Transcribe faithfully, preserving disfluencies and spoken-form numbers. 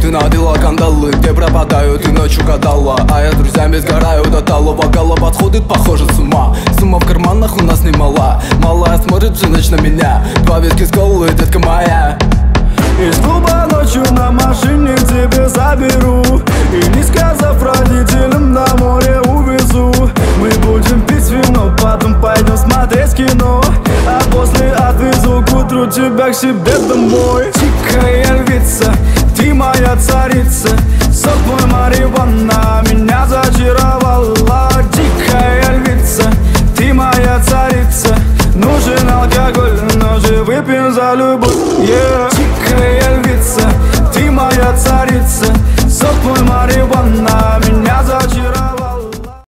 Ты надела кандалы, где пропадаю, ты ночью гадала. А я с друзьями сгораю до талого. Голова подходит, похоже, с ума. Сумма в карманах у нас немала. Малая смотрит всю ночь на меня. Два виски с колой, детка моя. Из клуба ночью на машине тебе заберу. И не сказав родителям, на море увезу. Мы будем пить вино, потом пойдем смотреть кино. А после отвезу к утру тебя к себе домой. Дикая львица, ты моя царица. Сок мой марихуана меня зачаровала. Дикая львица, ты моя царица. Нужен алкоголь, но же выпьем за любовь, yeah. Дикая львица, ты моя царица. Сок мой